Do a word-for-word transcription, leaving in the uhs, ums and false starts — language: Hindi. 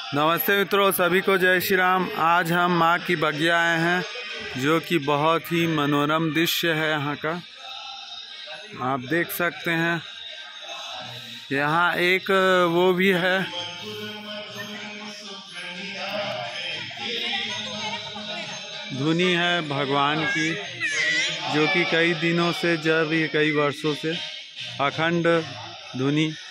नमस्ते मित्रों, सभी को जय श्री राम। आज हम माँ की बगिया आए हैं, जो कि बहुत ही मनोरम दृश्य है यहाँ का। आप देख सकते हैं यहाँ एक वो भी है, धुनी है भगवान की, जो कि कई दिनों से, जब ये कई वर्षों से अखंड धुनी